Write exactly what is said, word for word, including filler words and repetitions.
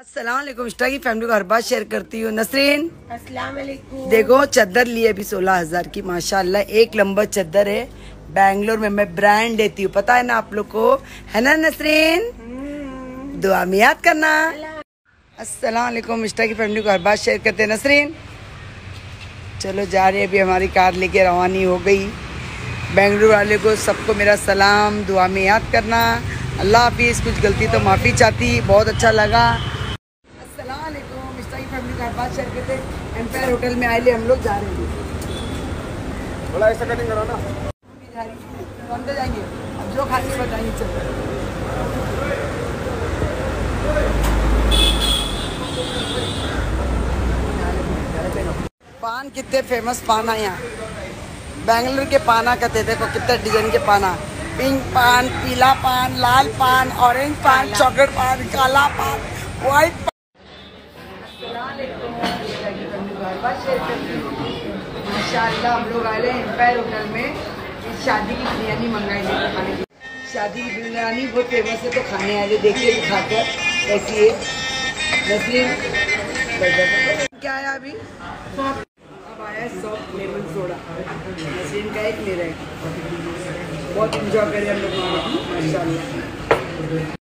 अस्सलाम वालेकुम। इंस्टा की फैमिली को हर बात शेयर करती हूँ। नसरीन अस्सलाम वालेकुम। देखो चादर ली अभी सोलह हजार की, माशाल्लाह एक नंबर चादर है। बैंगलोर में मैं ब्रांड देती हूँ, पता है ना आप लोग को, है ना नसरीन? दुआ में याद करना। अस्सलाम वालेकुम। इंस्टा की फैमिली को हर बात शेयर करते हैं। नसरीन चलो जा रही है, अभी हमारी कार लेके रवानी हो गई। बेंगलुरु वाले को सबको मेरा सलाम, दुआ में याद करना। अल्लाह हाफिज़। कुछ गलती तो माफ़ी चाहती, बहुत अच्छा लगा। अस्सलाम वालेकुम। इंस्टा की फैमिली का हर बात शेयर करते हैं। एम्पायर होटल में आए ले हम लोग जा रहे हैं। थोड़ा ऐसा कटिंग करो ना। अंदर जाएंगे, अब जो खाएंगे बताएंगे। चलो पान कितने फेमस पान है यहाँ बेंगलुरु के। पाना कहते थे, कितने डिजाइन के पाना, पिंक पान, पीला पान, लाल पान, ऑरेंज पान, चॉकलेट पान, काला पान, व्हाइट पान। माशाल्लाह हम लोग आए एम्पायर होटल में, शादी की बिरयानी मंगाई थी खाने की। शादी की बिरयानी बहुत फेमस है, तो खाने आए थे, देखिए खाकर कैसी है। नसरीन क्या आया अभी? अब आया सॉफ्ट लेमन सोडा, नसरीन का एक ले रहे हैं। बहुत इंजॉय करें हम लोग माशाल्लाह।